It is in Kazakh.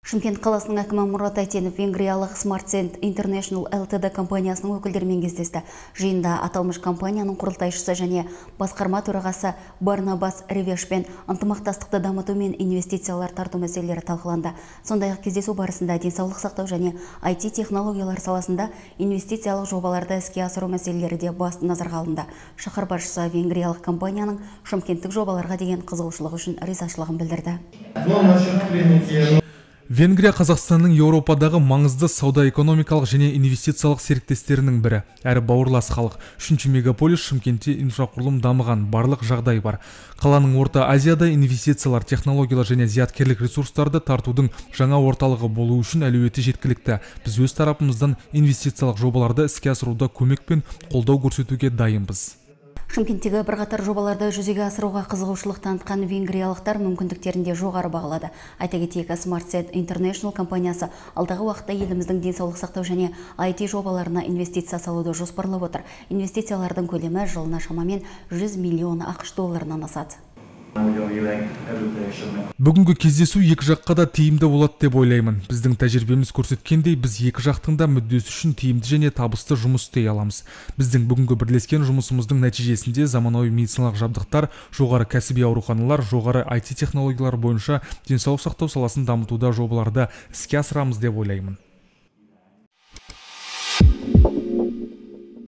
Шымкент қаласының әкімі Мұрат Әйтенов венгриялық SmartSend International Ltd компаниясының өкілдерімен кездесті. Жиында аталмыш компанияның құрылтайшысы және басқарма төрағасы Барнабас Ревешпен ынтымақтастықты дамыту мен инвестициялар тарту мәселелері талқыланды. Сондай-ақ кездесу барысында денсаулық сақтау және IT технологиялар саласында инвестициялық жобаларды іске асыру мәселелері де басты назарға алынды. Шаһар басшысы венгриялық компанияның шымкенттік жобаларға деген қызығушылығы үшін ризашылығын білдірді. Венгрия Қазақстанның Еуропадағы маңызды сауда-экономикалық және инвестициялық серіктестерінің бірі. Әрі бауырлас халық. 3-ші мегаполис Шымкентте инфрақұрылым дамыған, барлық жағдай бар. Қаланың Орта Азияда инвестициялар, технологиялар және зияткерлік ресурстарды тартудың жаңа орталығы болу үшін әлеуеті жеткілікті. Біз өз тарапымыздан инвестициялық жобаларды іске асыруда көмек пен қолдау көрсетуге дайынбыз. Шымкенттегі бірқатар жобаларды жүзеге асыруға қызығушылық танытқан венгриялықтар мүмкіндіктерінде жоғары бағалады. Айта кетейік, SmartSend International компаниясы алдағы уақытта еліміздің денсаулық сақтау және IT жобаларына инвестиция салуды жоспарлап отыр. Инвестициялардың көлемі жылына шамамен 100 миллион ақш долларынан асады. Бүгінгі кездесу екі жаққа да тиімді болады деп ойлаймын. Біздің тәжірибеміз көрсеткендей, біз екі жақтың да мүддесі үшін тиімді және табысты жұмыс істей аламыз. Біздің бүгінгі бірлескен жұмысымыздың нәтижесінде заманауи медициналық жабдықтар, жоғары кәсіби ауруханалар, жоғары IT технологиялар бойынша денсаулық сақтау саласын дамытуда жобаларды іске асырамыз деп ойлаймын.